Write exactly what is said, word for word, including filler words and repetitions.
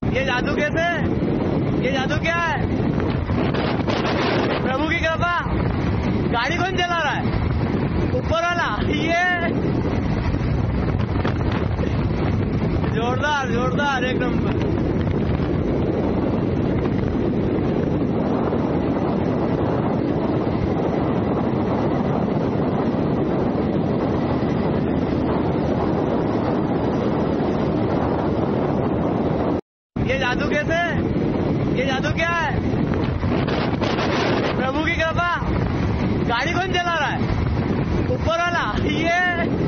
ये जादू कैसे? ये जादू क्या है? प्रभु की कृपा। गाड़ी कौन चला रहा है? ऊपर वाला। ये जोरदार जोरदार एक नंबर। ये जादू कैसे? ये जादू क्या है? प्रभु की कृपा। गाड़ी कौन चला रहा है? ऊपर वाला। ये